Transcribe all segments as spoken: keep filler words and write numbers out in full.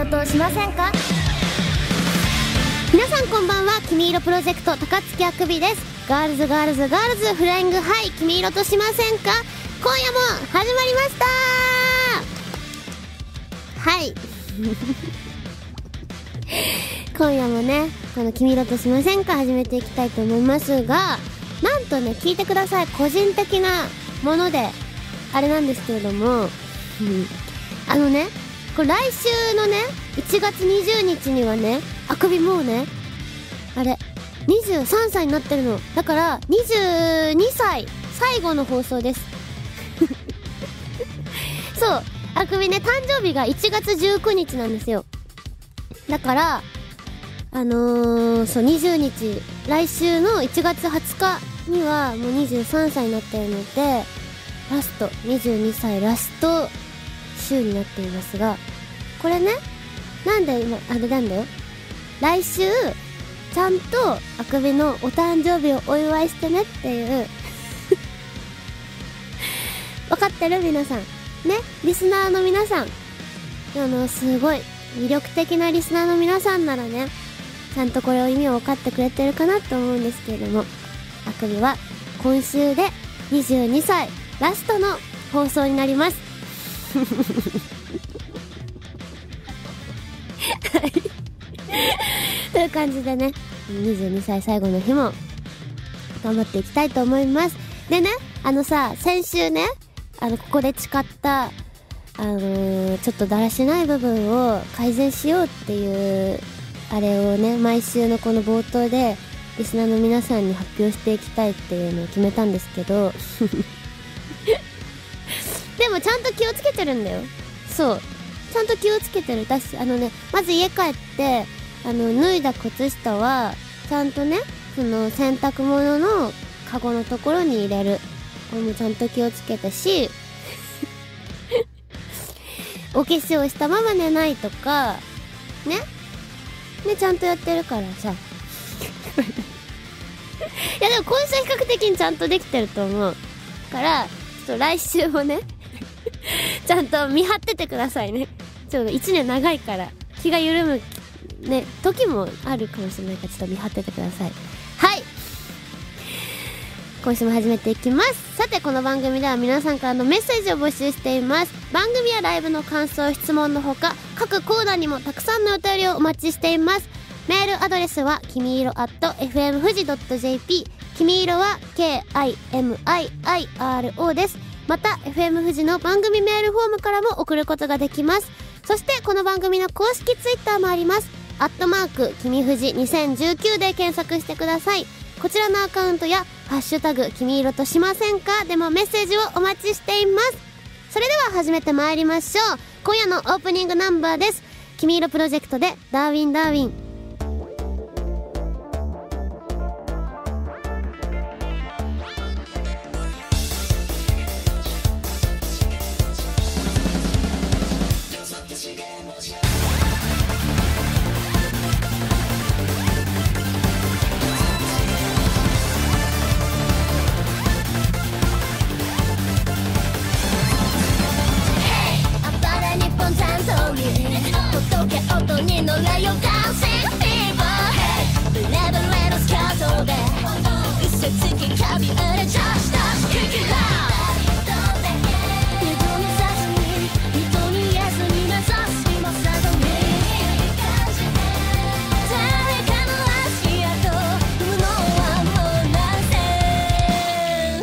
としませんか。皆さんこんばんは。君色プロジェクト高槻あくびです。ガールズガールズガールズフライングハイ、君色としませんか。今夜も始まりましたー。はい今夜もね、この君色としませんか始めていきたいと思いますが、なんとね、聞いてください。個人的なものであれなんですけれどもあのね、これ来週のねいちがつにじゅうにちにはね、あくびもうね、あれにじゅうさんさいになってるの。だからにじゅうにさい最後の放送ですそう、あくびね、誕生日がいちがつじゅうくにちなんですよ。だからあのー、そうにじゅうにち、来週のいちがつはつかにはもうにじゅうさんさいになってるので、ラストにじゅうにさいラスト週になっていますが、これね、なんで今あれなんだよ、来週ちゃんとあくびのお誕生日をお祝いしてねっていう分かってる皆さんね、リスナーの皆さん、あのすごい魅力的なリスナーの皆さんならね、ちゃんとこれを意味を分かってくれてるかなと思うんですけれども、あくびは今週でにじゅうにさいラストの放送になりますという感じでね、にじゅうにさい最後の日も頑張っていきたいと思います。でね、あのさ、先週ね、あのここで誓ったあのー、ちょっとだらしない部分を改善しようっていうあれをね、毎週のこの冒頭でリスナーの皆さんに発表していきたいっていうのを決めたんですけどでもちゃんと気をつけてるんだよ。そう、ちゃんと気をつけてる。だし、あのね、まず家帰ってあの脱いだ靴下はちゃんとね、その洗濯物のカゴのところに入れる。これもちゃんと気をつけたしお化粧したまま寝ないとかね、ね、ちゃんとやってるからさいやでも今週は比較的にちゃんとできてると思うからちょっと来週もねちゃんと見張っててくださいね。ちょっといちねん長いから気が緩むね時もあるかもしれないから、ちょっと見張っててください。はい、今週も始めていきます。さて、この番組では皆さんからのメッセージを募集しています。番組やライブの感想、質問のほか各コーナーにもたくさんのお便りをお待ちしています。メールアドレスはきみいろ アット エフエムフジ ドット ジェーピー、 きみいろは ケーアイエムアイアイアールオー です。また エフエム フジの番組メールフォームからも送ることができます。そしてこの番組の公式ツイッターもあります。アットマークきみふじにせんじゅうきゅうで検索してください。こちらのアカウントやハッシュタグ君色としませんかでもメッセージをお待ちしています。それでは始めてまいりましょう。今夜のオープニングナンバーです。君色プロジェクトでダーウィンダーウィン。 音に乗れよダンシングフィーバー、レベルへのスカートで嘘つきカビ売れジャッシュダッシュキックダウン、二度見さずに人に言えずに目指す今さがみ、誰かの足跡踏むのはもうなぜ、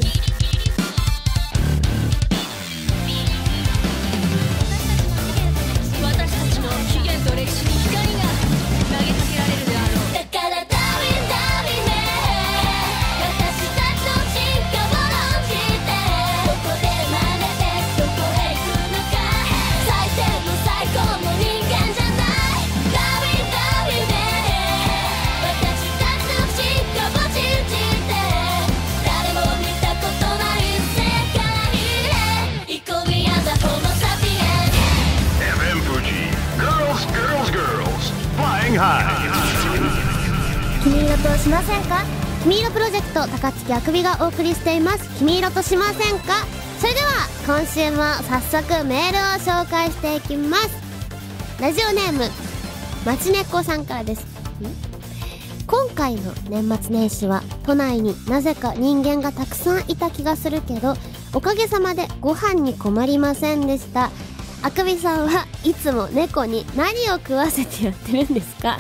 私たちの起源と歴史に光が投げかけられるであろう。だからダーウィンダーウィンね、私たちの進化を論じてここで真似てどこへ行くのか、最低の最高の人間じゃない。ダーウィンダーウィンね、私たちの進化を信じて誰も見たことない世界へ行こう。 We are the Homo sapiens。 エフエム Fuji Girls Girls Girls Flying High。 君色としませんか。君色プロジェクト高槻あくびがお送りしています君色としませんか。それでは今週も早速メールを紹介していきます。 ラジオネームまちねこさんからです。今回の年末年始は都内になぜか人間がたくさんいた気がするけど、おかげさまでご飯に困りませんでした。あくびさんはいつも猫に何を食わせてやってるんですか？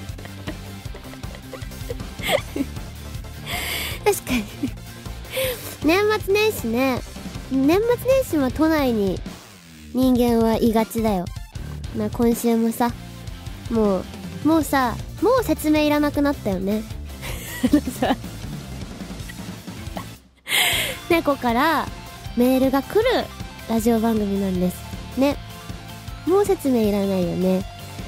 確かに年末年始ね、年末年始は都内に人間はいがちだよ。まあ今週もさ、もうもうさもう説明いらなくなったよね。さ猫からメールが来るラジオ番組なんですね。もう説明いらないよね。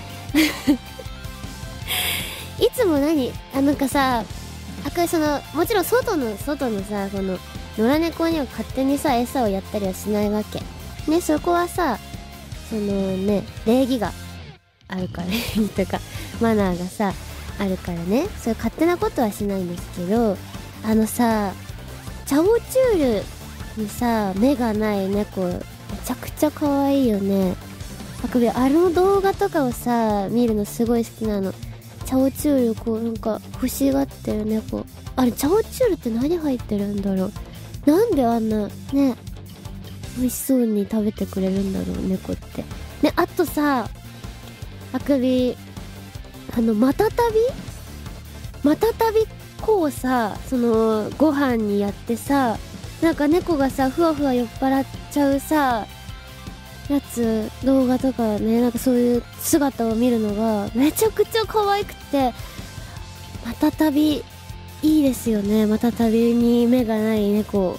いつも何あなんかさ、あかりそのもちろん外の外のさ、この野良猫には勝手にさ餌をやったりはしないわけね。そこはさ、そのね礼儀があるから、礼儀とかマナーがさあるからね、そういう勝手なことはしないんですけど、あのさチャオチュールにさ目がない猫めちゃくちゃ可愛いよね。あくびあの動画とかをさ見るのすごい好きなの。チャオチュールこうなんか欲しがってる猫、あれチャオチュールって何入ってるんだろう。なんであんなね美味しそうに食べてくれるんだろう猫ってね。あとさあくびあのまたたびまたたびこうさ、そのご飯にやってさ、なんか猫がさふわふわ酔っ払っちゃうさやつ動画とかね、なんかそういう姿を見るのがめちゃくちゃ可愛くて、またたびいいですよね。またたびに目がない猫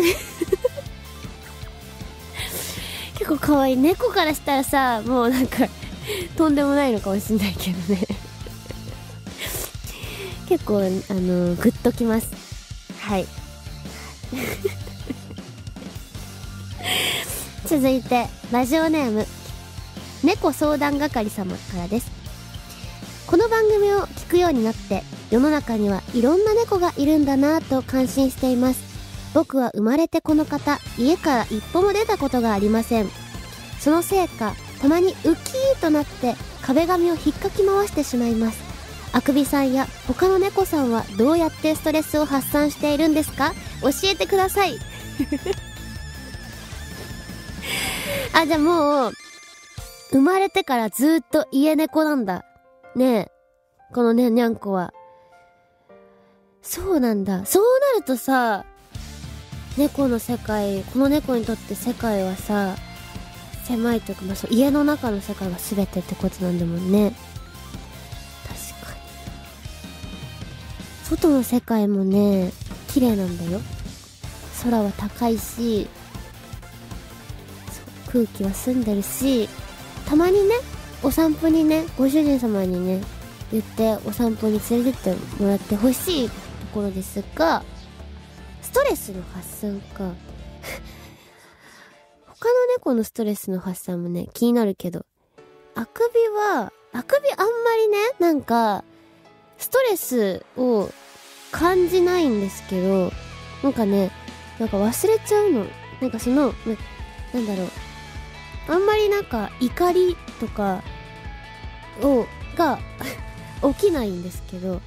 結構可愛い。猫からしたらさもうなんかとんでもないのかもしんないけどね結構あのグッときます。はい続いてラジオネーム猫相談係様からです。この番組を聞くようになって世の中にはいろんな猫がいるんだなぁと感心しています。僕は生まれてこの方家から一歩も出たことがありません。そのせいかたまにウキーとなって壁紙を引っかき回してしまいます。あくびさんや他の猫さんはどうやってストレスを発散しているんですか？教えてくださいあ、じゃあもう生まれてからずーっと家猫なんだねえ、このねにゃんこは。そうなんだ。そうなるとさ、猫の世界、この猫にとって世界はさ狭いというか、まあ、そう家の中の世界が全てってことなんだもんね。確かに外の世界もね綺麗なんだよ。空は高いし空気は澄んでるし、たまにねお散歩にねご主人様にね言ってお散歩に連れてってもらってほしいところですが、ストレスの発散か他の猫のストレスの発散もね気になるけど、あくびはあくびあんまりねなんかストレスを感じないんですけど、なんかねなんか忘れちゃうの。なんかそのなんだろう、あんまりなんか怒りとかをが起きないんですけど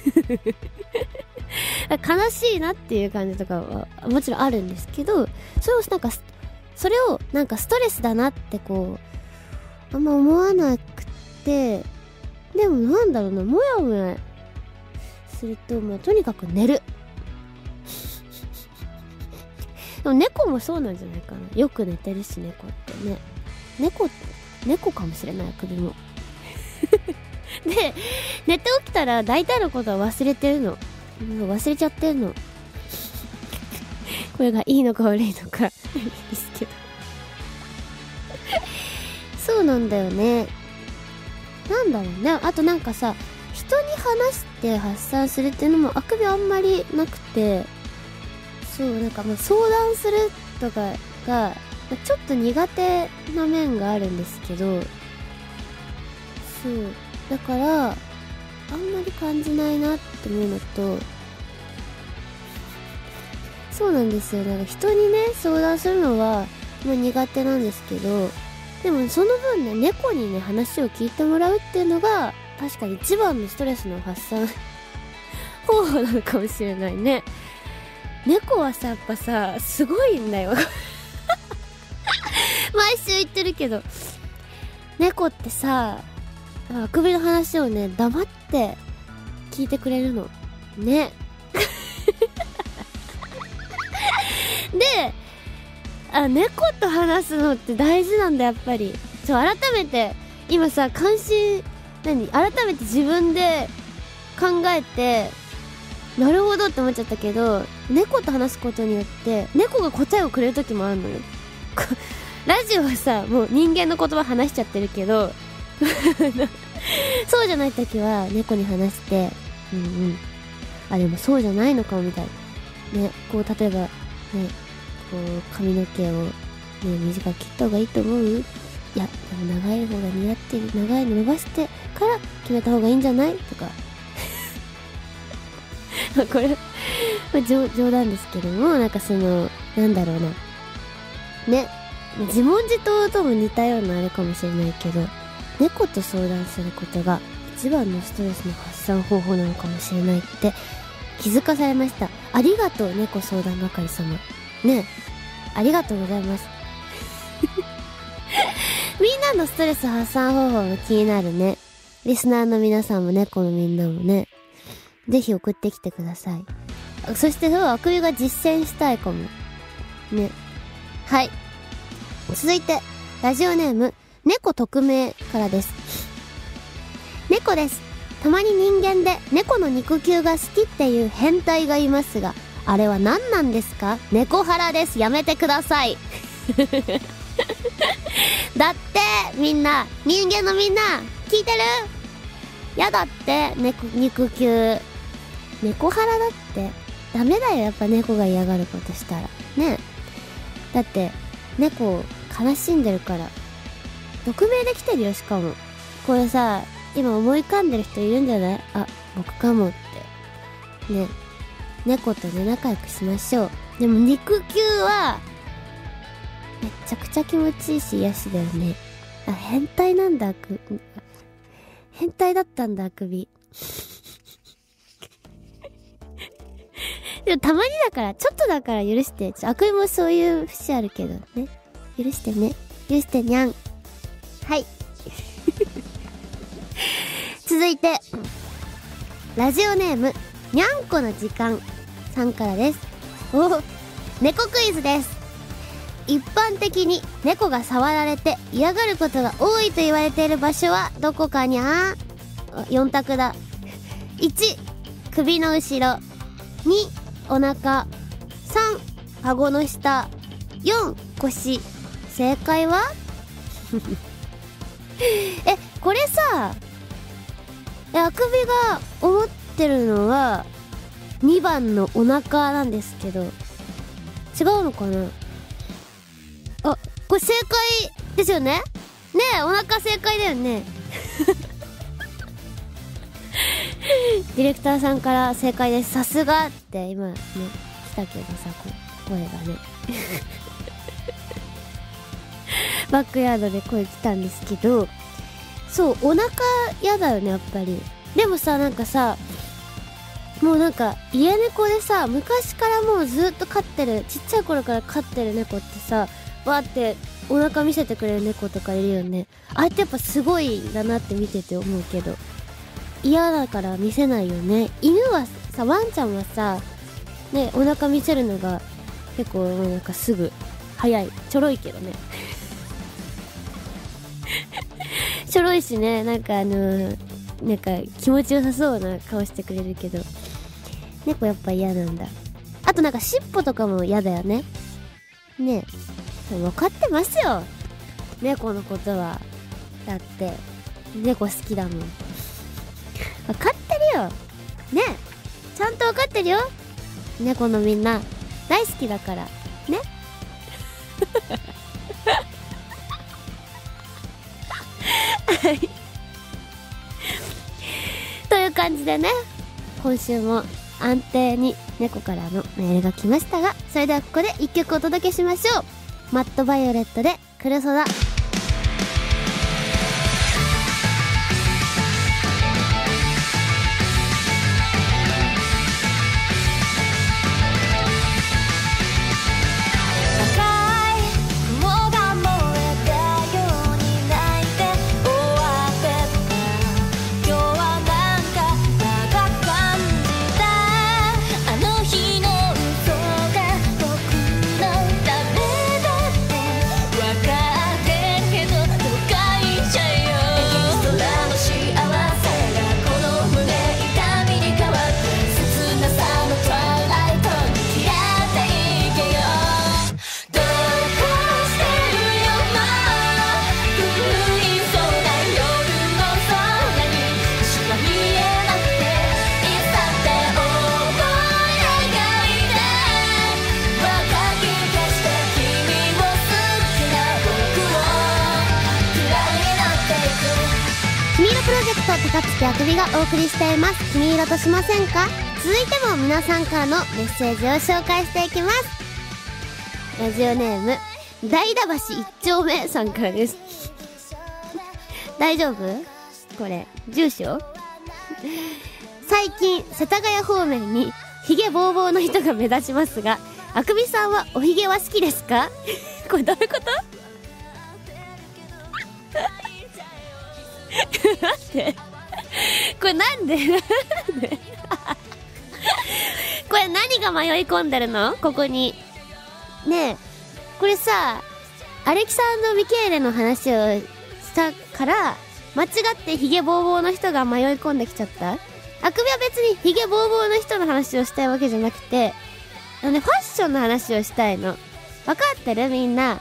悲しいなっていう感じとかはもちろんあるんですけど、それをなんかそれをなんかストレスだなってこうあんま思わなくて、でもなんだろうな、もやもやするとまあとにかく寝るでも猫もそうなんじゃないかな。よく寝てるし猫ってね、猫猫かもしれない。あくびもで寝て起きたら大体のことは忘れてるの、忘れちゃってるのこれがいいのか悪いのかですけどそうなんだよね。なんだろうね。あとなんかさ、人に話して発散するっていうのもあくびあんまりなくて、そうなんかまあ相談するとかがちょっと苦手な面があるんですけど、そうだからあんまり感じないなって思うのと、そうなんですよ。なんか人にね相談するのはまあ苦手なんですけど、 でもその分ね、猫にね話を聞いてもらうっていうのが確かに一番のストレスの発散方法なのかもしれないね。猫はさ、やっぱさ、すごいんだよ毎週言ってるけど、猫ってさ、あくびの話をね黙って聞いてくれるのねで、あ、猫と話すのって大事なんだ、やっぱり。そう、改めて今さ、関心何改めて自分で考えて、なるほどって思っちゃったけど、猫と話すことによって猫が答えをくれる時もあるのよラジオはさ、もう人間の言葉話しちゃってるけどそうじゃない時は猫に話して、うんうん、あ、でもそうじゃないのかもみたいなね。こう例えばね、こう髪の毛をね短く切った方がいいと思う？いや、でも長い方が似合ってる、長いの伸ばしてから決めた方がいいんじゃない？とかこれ、まあ、冗, 冗談ですけども、なんかそのなんだろうなね、自問自答とも似たようなあれかもしれないけど、猫と相談することが一番のストレスの発散方法なのかもしれないって気づかされました。ありがとう、猫相談係様ね、ありがとうございますみんなのストレス発散方法も気になるね。リスナーの皆さんも猫のみんなもね、ぜひ送ってきてください。そしてそう、あくびが実践したいかもね。はい、続いてラジオネーム猫匿名からです。猫です。たまに人間で猫の肉球が好きっていう変態がいますが、あれは何なんですか？猫ハラです。やめてくださいだってみんな、人間のみんな聞いてる？やだって、猫肉球猫ハラだってダメだよ。やっぱ猫が嫌がることしたらね。だって猫悲しんでるから。匿名で来てるよ。しかもこれさ、今思い浮かんでる人いるんじゃない？あ、僕かもってね。猫とね仲良くしましょう。でも肉球はめちゃくちゃ気持ちいいし癒しだよね。あ、変態なんだ、あく変態だったんだ、あくびでもたまにだから、ちょっとだから許して。あくびもそういう節あるけどね。許してね。許してにゃん。はい続いてラジオネームにゃんこの時間さんからです。お、猫クイズです。一般的に猫が触られて嫌がることが多いと言われている場所はどこかにゃー？よん択だ。いち、首の後ろ。に、お腹。さん、顎の下。よん、腰。正解はえ、これさ、え、あくびが思ってるのはにばんのお腹なんですけど、違うのかな？あ、これ正解ですよね？ねえ、お腹正解だよねディレクターさんから正解です、さすがって今ね来たけどさ、こ声がねバックヤードで声来たんですけど、そう、お腹やだよね、やっぱり。でもさ、なんかさ、もうなんか家猫でさ、昔からもうずっと飼ってる、ちっちゃい頃から飼ってる猫ってさ、わーってお腹見せてくれる猫とかいるよね。あれってやっぱすごいんだなって見てて思うけど、嫌だから見せないよね。犬はさ、ワンちゃんはさね、お腹見せるのが結構なんかすぐ早い、ちょろいけどねちょろいしね、なんかあのー、なんか気持ちよさそうな顔してくれるけど、猫やっぱ嫌なんだ。あとなんか尻尾とかも嫌だよね。ねえ、分かってますよ、猫のことは。だって猫好きだもん。分かってるよねえ、ちゃんと分かってるよ。猫のみんな大好きだからねはいという感じでね、今週も安定に猫からのメールが来ましたが、それではここで一曲お届けしましょう。マットバイオレットでクルソダ。 月あくびがお送りしています。君色としませんか。続いても皆さんからのメッセージを紹介していきます。ラジオネーム大田橋一丁目さんからです。大丈夫これ住所。最近世田谷方面にヒゲボーボーの人が目立ちますが、あくびさんはおヒゲは好きですか。これどういうこと待ってこれなんでなんでこれ何が迷い込んでるのここにねえ。これさ、アレキサンド・ミケーレの話をしたから間違ってヒゲボーボーの人が迷い込んできちゃった。あくびは別にヒゲボーボーの人の話をしたいわけじゃなくて、あのね、ファッションの話をしたいの。分かってるみんな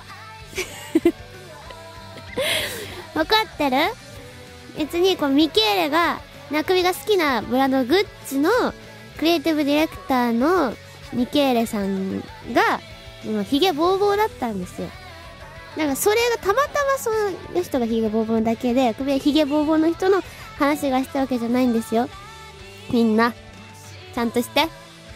分かってる。別にこのミケーレがあくびが好きなブランドグッチのクリエイティブディレクターのミケーレさんがヒゲボーボーだったんですよ。なんかそれがたまたまその人がヒゲボーボーだけで、あくびはヒゲボーボーの人の話がしたわけじゃないんですよ。みんなちゃんとして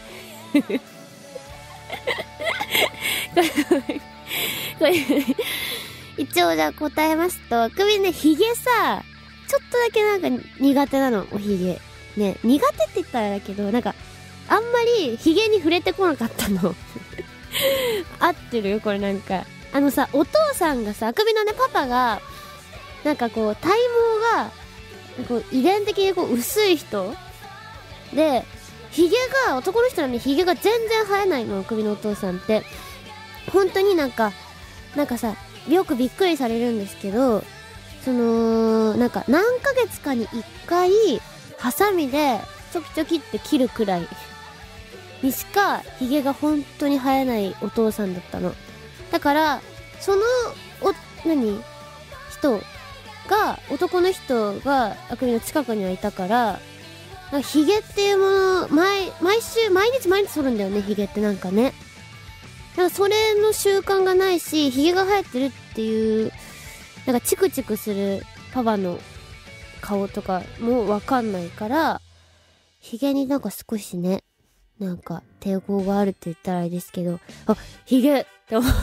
これこれ一応じゃあ答えますと、あくびね、ヒゲさちょっとだけなんか苦手なの。おヒゲね、苦手って言ったらだけど、なんかあんまりヒゲに触れてこなかったの合ってるこれ。なんかあのさ、お父さんがさ、あくびのねパパがなんかこう体毛がこう遺伝的にこう薄い人で、ヒゲが男の人なのにヒゲが全然生えないの。あくびのお父さんって本当になんかなんかさ、よくびっくりされるんですけど、そのなんか何ヶ月かに一回ハサミでちょきちょきって切るくらいにしかヒゲが本当に生えないお父さんだったの。だからそのお何人が男の人があくびの近くにはいたから、なんかヒゲっていうもの毎毎週毎日毎日剃るんだよね、ヒゲってなんかね。だからそれの習慣がないし、ヒゲが生えてるっていうなんかチクチクするパパの顔とかもわかんないから、ヒゲになんか少しね、なんか抵抗があるって言ったらあれですけど、あ、ヒゲって思う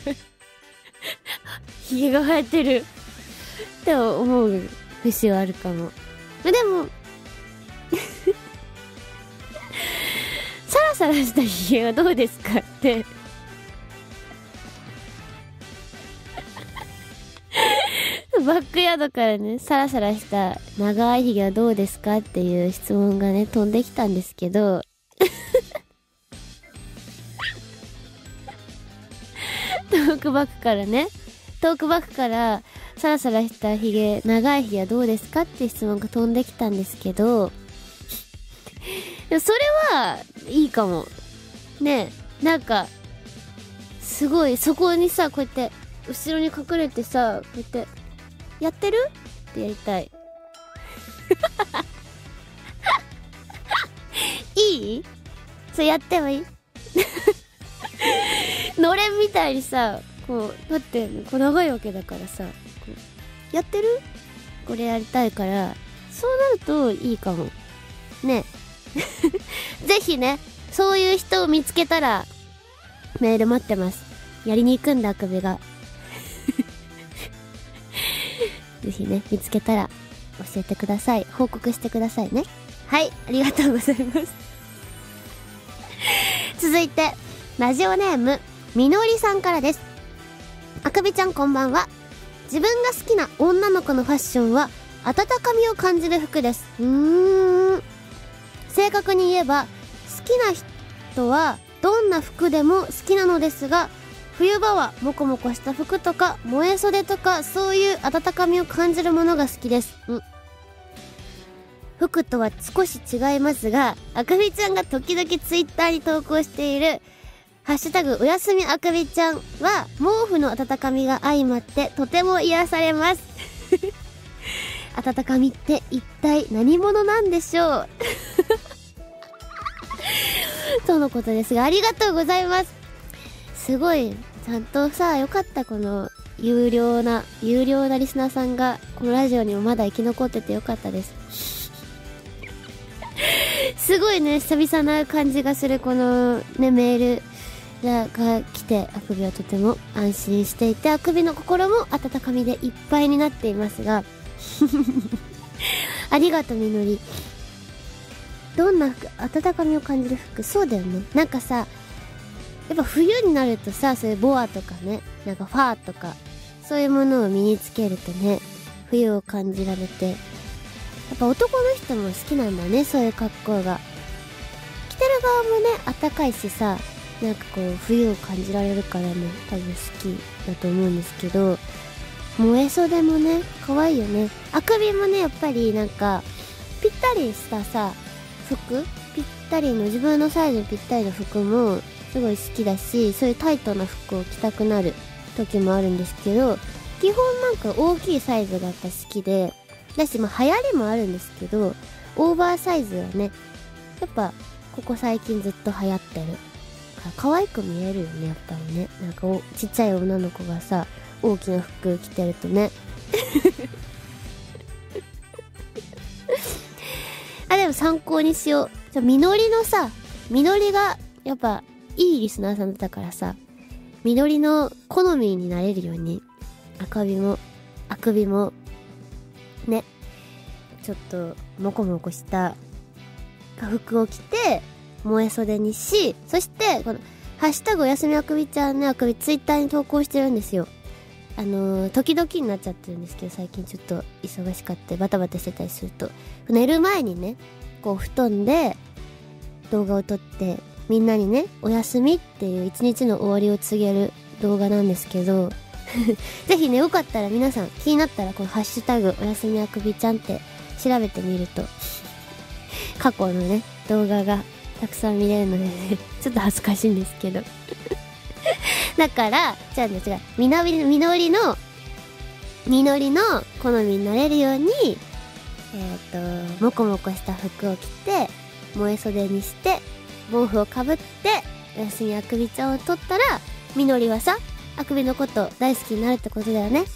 ヒゲが生えてるって思う節はあるかも。でもサラサラしたヒゲはどうですかってバックヤードからね、サラサラした長いヒゲはどうですかっていう質問がね飛んできたんですけどトークバックからねトークバックからサラサラしたヒゲ、長いヒゲはどうですかって質問が飛んできたんですけど、それはいいかもね。えなんかすごいそこにさ、こうやって後ろに隠れてさ、こうやってやってるってやりたいいい？それやってもいいのれんみたいにさ、こうだってこう長いわけだからさ、こうやってる？これやりたいから、そうなるといいかもね。ぜひね、そういう人を見つけたらメール待ってます。やりに行くんだ、あくびがぜひね、見つけたら教えてください。報告してくださいね。はい、ありがとうございます続いてラジオネームみのりさんからです。あくびちゃんこんばんは。自分が好きな女の子のファッションは温かみを感じる服です。うーん、正確に言えば好きな人はどんな服でも好きなのですが、冬場はモコモコした服とか萌え袖とか、そういう温かみを感じるものが好きです。ん服とは少し違いますが、あくびちゃんが時々ツイッターに投稿しているハッシュタグおやすみあくびちゃんは毛布の温かみが相まってとても癒されます温かみって一体何者なんでしょうとのことですが、ありがとうございます。すごいちゃんとさ、よかった。この有料な有料なリスナーさんがこのラジオにもまだ生き残っててよかったですすごいね久々な感じがするこのねメールが来て、あくびはとても安心していて、あくびの心も温かみでいっぱいになっていますがありがとうみのり。どんな服、温かみを感じる服、そうだよね。なんかさ、やっぱ冬になるとさ、そういうボアとかね、なんかファーとかそういうものを身につけるとね、冬を感じられて、やっぱ男の人も好きなんだね、そういう格好が。着てる側もねあったかいしさ、なんかこう冬を感じられるからね、多分好きだと思うんですけど、燃え袖もね可愛いよね。あくびもねやっぱりなんかぴったりしたさ服、ぴったりの自分のサイズにぴったりの服もすごい好きだし、そういうタイトな服を着たくなる時もあるんですけど、基本なんか大きいサイズがやっぱ好きで、だしまあ流行りもあるんですけど、オーバーサイズはねやっぱここ最近ずっと流行ってるから可愛く見えるよね、やっぱりね。なんかおちっちゃい女の子がさ大きな服着てるとねあ、でも参考にしよう。じゃみのりのさ、みのりがやっぱいいリスナーさんだったからさ、みのりの好みになれるように、あかびもあくびもね、ちょっとモコモコした服を着て燃え袖にし、そしてこのハッシュタグおやすみあくびちゃんね、あくびツイッターに投稿してるんですよ。あのー、時々になっちゃってるんですけど、最近ちょっと忙しかってバタバタしてたりすると、寝る前にねこう布団で動画を撮ってみんなにねおやすみっていう一日の終わりを告げる動画なんですけどぜひねよかったら皆さん気になったらこのハッシュタグおやすみあくびちゃんって調べてみると過去のね動画がたくさん見れるのでねちょっと恥ずかしいんですけどだからじゃあね違うみなりみのりのみのりの好みになれるようにえっとモコモコした服を着て燃え袖にして毛布をかぶっておやすみあくびちゃんを撮ったら、みのりはさあくびのこと大好きになるってことだよね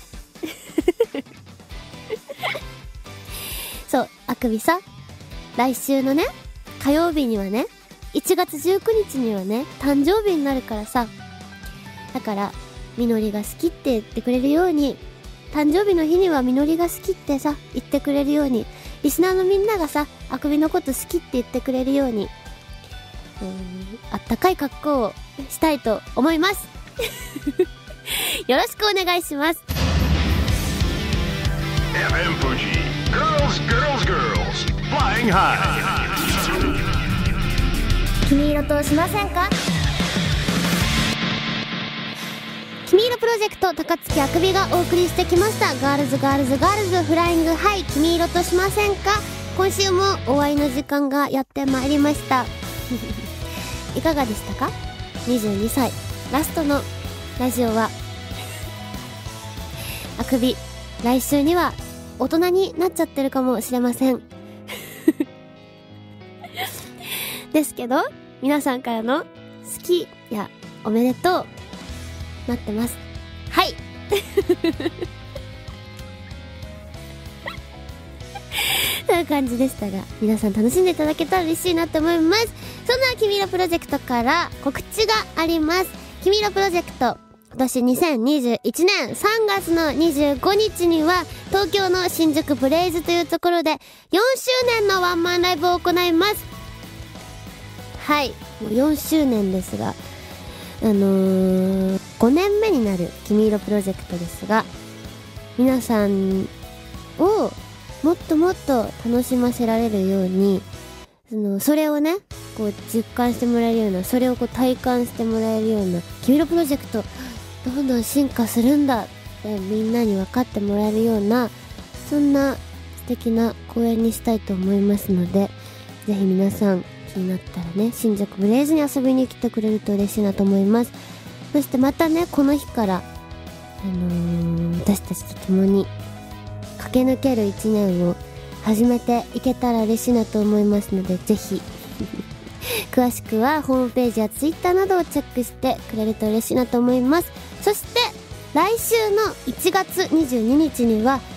そうあくびさ、来週のね火曜日にはねいちがつじゅうくにちにはね誕生日になるからさ、だからみのりが好きって言ってくれるように、誕生日の日にはみのりが好きってさ言ってくれるように、リスナーのみんながさあくびのこと好きって言ってくれるように、うーんあったかい格好をしたいと思いますよろしくお願いします。 エフエム Fuji Girls Girls Girls Flying High。 君色としませんか。君色プロジェクト高槻あくびがお送りしてきました。ガールズガールズガールズフライングハイ、君色としませんか。今週も終わりの時間がやってまいりましたいかがでしたか。にじゅうにさいラストのラジオはあくび来週には大人になっちゃってるかもしれませんですけど皆さんからの好きやおめでとう待ってます。はいという感じでしたが、皆さん楽しんでいただけたら嬉しいなって思います。そんな君色プロジェクトから告知があります。君色プロジェクト今年にせんにじゅういちねんさんがつのにじゅうごにちには東京の新宿ブレイズというところでよんしゅうねんのワンマンライブを行います。はい、もうよんしゅうねんですが、あのー、ごねんめになる君色プロジェクトですが、皆さんをもっともっと楽しませられるように、そのそれをねこう実感してもらえるような、それをこう体感してもらえるような、君色プロジェクトどんどん進化するんだってみんなに分かってもらえるような、そんな素敵な公演にしたいと思いますので、ぜひ皆さん気になったらね新宿ブレイズに遊びに来てくれると嬉しいなと思います。そしてまたねこの日から、あのー、私たちと共に駆け抜ける一年を始めていけたら嬉しいなと思いますので、ぜひ詳しくはホームページやツイッターなどをチェックしてくれると嬉しいなと思います。そして来週のいちがつにじゅうににちには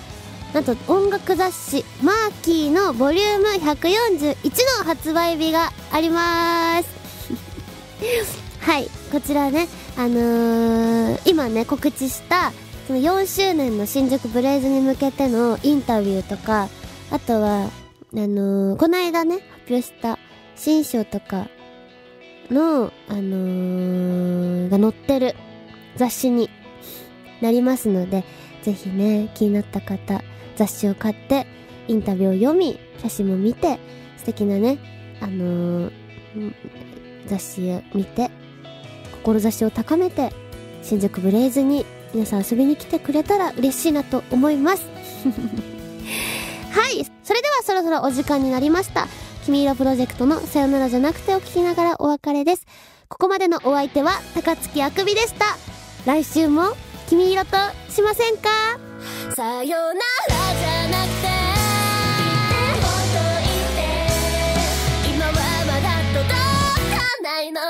なんと音楽雑誌マーキーのボリュームひゃくよんじゅういちの発売日があります。はい、こちらね、あのー、今ね告知したそのよんしゅうねんの新宿ブレイズに向けてのインタビューとか、あとはあのー、この間ね発表した新章とかのあのー、が載ってる雑誌になりますので、ぜひね気になった方雑誌を買ってインタビューを読み、写真も見て、素敵なねあのー、雑誌を見て志を高めて新宿ブレイズに皆さん遊びに来てくれたら嬉しいなと思いますはい、それではそろそろお時間になりました。君色プロジェクトのさよならじゃなくてを聞きながらお別れです。ここまでのお相手は高槻あくびでした。来週も君色としませんか？ さよならじゃなくて言ってほっといて、今はまだ届かないの。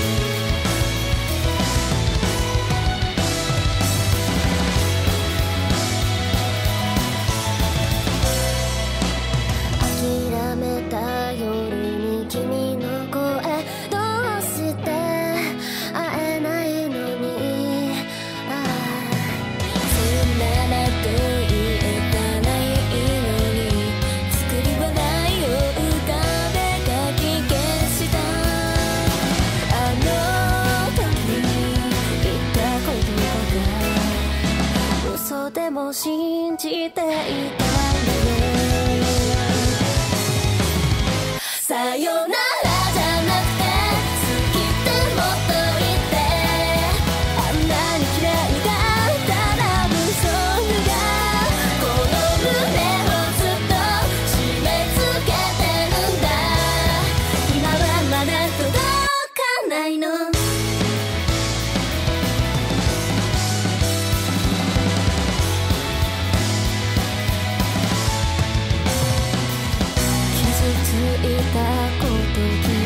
諦めた夜に君の声どうして会えないのに、ああそんならと言えたないのに、作り笑いを浮かべかき消したあの時言ったことが嘘でも信じていたんだよ。さよならじゃなくて好きってもっと言って、あんなに嫌いだったラブソングがこの胸をずっと締め付けてるんだ。今はまだ届かないの。傷ついたこと